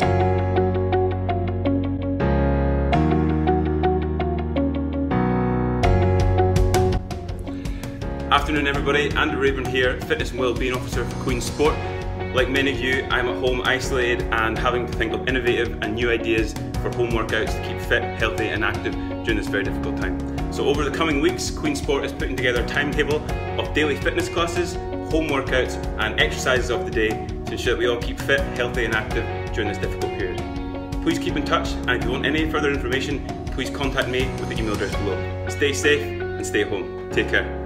Afternoon everybody, Andrew Braeburn here, Fitness and Wellbeing Officer for Queen's Sport. Like many of you, I'm at home isolated and having to think of innovative and new ideas for home workouts to keep fit, healthy and active during this very difficult time. So over the coming weeks, Queen's Sport is putting together a timetable of daily fitness classes, home workouts and exercises of the day to ensure that we all keep fit, healthy and active during this difficult period. Please keep in touch, and if you want any further information, please contact me with the email address below. Stay safe and stay at home. Take care.